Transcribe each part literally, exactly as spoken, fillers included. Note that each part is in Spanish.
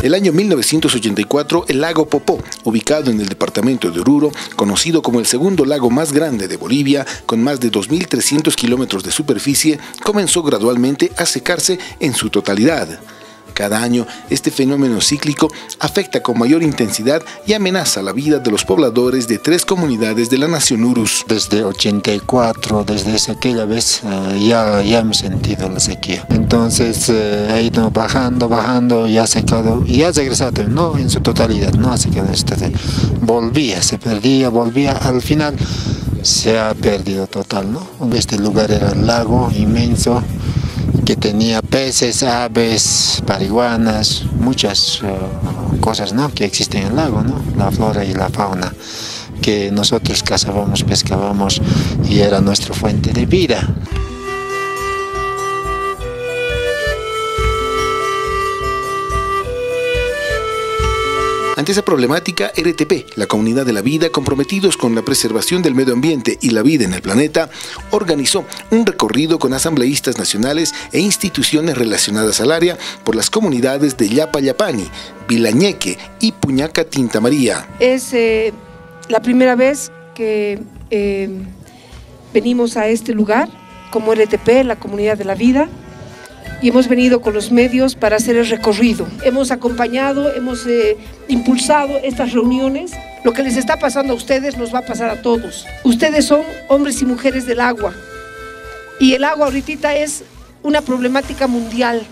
El año mil novecientos ochenta y cuatro, el lago Popó, ubicado en el departamento de Oruro, conocido como el segundo lago más grande de Bolivia, con más de dos mil trescientos kilómetros de superficie, comenzó gradualmente a secarse en su totalidad. Cada año, este fenómeno cíclico afecta con mayor intensidad y amenaza la vida de los pobladores de tres comunidades de la nación Urus. Desde ochenta y cuatro, desde esa, aquella vez, uh, ya, ya hemos sentido la sequía. Entonces uh, ha ido bajando, bajando, y ha secado, y ha regresado, no en su totalidad, no ha secado. Este, volvía, se perdía, volvía, al final se ha perdido total, ¿no? Este lugar era un lago inmenso, que tenía peces, aves, parihuanas, muchas uh, cosas, ¿no?, que existen en el lago, ¿no?, la flora y la fauna, que nosotros cazábamos, pescábamos y era nuestra fuente de vida. Ante esa problemática, R T P, la Comunidad de la Vida, comprometidos con la preservación del medio ambiente y la vida en el planeta, organizó un recorrido con asambleístas nacionales e instituciones relacionadas al área por las comunidades de Llapallapani, Vilañeque y Puñaca Tinta María. Es eh, la primera vez que eh, venimos a este lugar como R T P, la Comunidad de la Vida, y hemos venido con los medios para hacer el recorrido. Hemos acompañado, hemos eh, impulsado estas reuniones. Lo que les está pasando a ustedes nos va a pasar a todos. Ustedes son hombres y mujeres del agua, y el agua ahorita es una problemática mundial.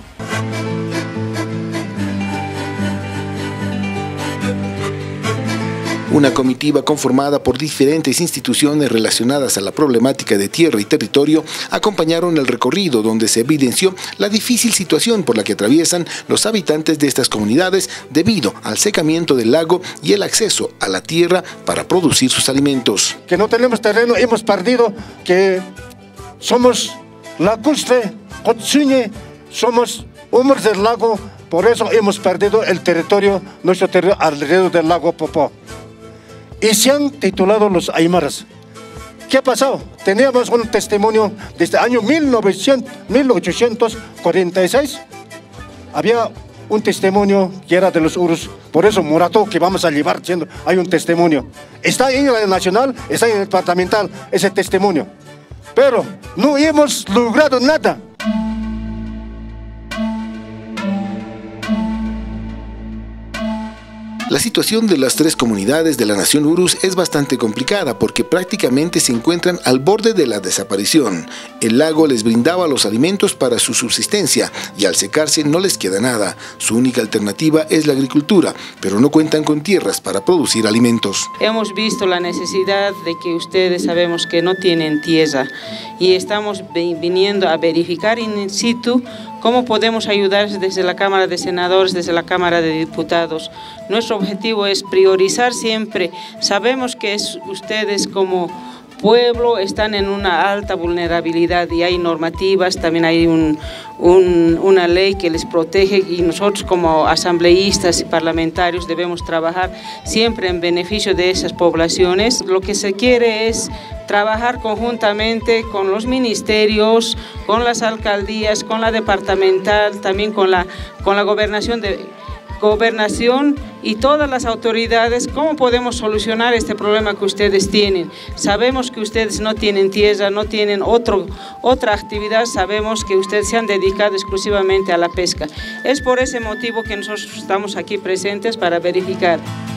Una comitiva conformada por diferentes instituciones relacionadas a la problemática de tierra y territorio acompañaron el recorrido, donde se evidenció la difícil situación por la que atraviesan los habitantes de estas comunidades debido al secamiento del lago y el acceso a la tierra para producir sus alimentos. Que no tenemos terreno, hemos perdido, que somos lacustre, cotsuñe, somos hombres del lago, por eso hemos perdido el territorio, nuestro territorio alrededor del lago Popó. Y se han titulado los aymaras. ¿Qué ha pasado? Teníamos un testimonio desde el año mil ochocientos cuarenta y seis. Había un testimonio que era de los Urus. Por eso Morato, que vamos a llevar siendo, hay un testimonio. Está en el nacional, está en el departamental, ese testimonio. Pero no hemos logrado nada. La situación de las tres comunidades de la nación Urus es bastante complicada porque prácticamente se encuentran al borde de la desaparición. El lago les brindaba los alimentos para su subsistencia y al secarse no les queda nada. Su única alternativa es la agricultura, pero no cuentan con tierras para producir alimentos. Hemos visto la necesidad de que ustedes sabemos que no tienen tierra y estamos viniendo a verificar in situ cómo podemos ayudar desde la Cámara de Senadores, desde la Cámara de Diputados. Nuestro objetivo es priorizar siempre. Sabemos que es, ustedes como pueblo están en una alta vulnerabilidad y hay normativas, también hay un, un, una ley que les protege y nosotros como asambleístas y parlamentarios debemos trabajar siempre en beneficio de esas poblaciones. Lo que se quiere es trabajar conjuntamente con los ministerios, con las alcaldías, con la departamental, también con la, con la gobernación de... gobernación y todas las autoridades, cómo podemos solucionar este problema que ustedes tienen. Sabemos que ustedes no tienen tierra, no tienen otro, otra actividad, sabemos que ustedes se han dedicado exclusivamente a la pesca. Es por ese motivo que nosotros estamos aquí presentes para verificar.